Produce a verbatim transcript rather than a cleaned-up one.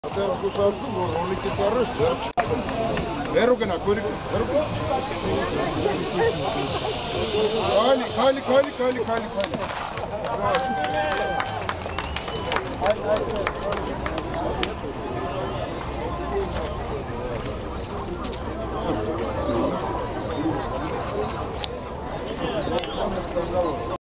Adeus գուշացնում, որ ռոլիկից առաջ ձեռք չծում։ Վերու գնա, քույրիկ, վերու գնա։ Քայլի, քայլի, քայլի, քայլի, քայլի, քայլի։